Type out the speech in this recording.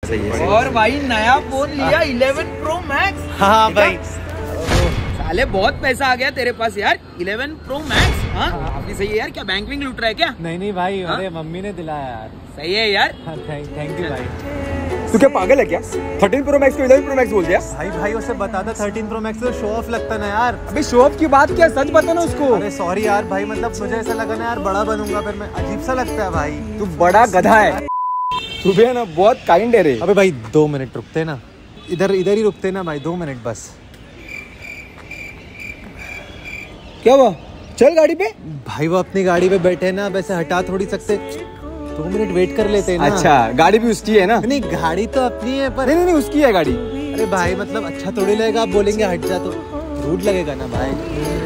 सही है। और भाई नया फोन लिया 11 Pro Max। हाँ भाई, साले बहुत पैसा आ गया तेरे पास यार। 11 Pro Max। हाँ काफी सही है यार। क्या बैंक विंग लूट रहा है क्या? नहीं भाई, अरे मम्मी ने दिलाया यार। सही है यार। थैंक यू भाई। तू क्या पागल है क्या? 13 Pro Max को 11 Pro Max बोल दिया? भाई उसे बता था 13 Pro Max तो शो ऑफ लगता ना यार। अबे शो ऑफ की बात क्या, सच बता ना उसको। अरे सॉरी यार भाई, मतलब मुझे ऐसा लगा ना यार बड़ा बनूंगा फिर मैं, अजीब सा लगता है भाई। तू बड़ा गधा है। तू भी है ना बहुत काइंड है रे। अबे भाई 2 मिनट रुकते ना, इधर ही रुकते ना भाई, 2 मिनट बस। क्या हुआ? चल गाड़ी पे। भाई वो अपनी गाड़ी पे बैठे ना, वैसे हटा थोड़ी सकते, 2 मिनट वेट कर लेते ना। अच्छा गाड़ी भी उसकी है ना? नहीं गाड़ी तो अपनी है पर नहीं उसकी है गाड़ी। अरे भाई मतलब अच्छा थोड़ी लगेगा, आप बोलेंगे हट जा तो रूड लगेगा ना भाई।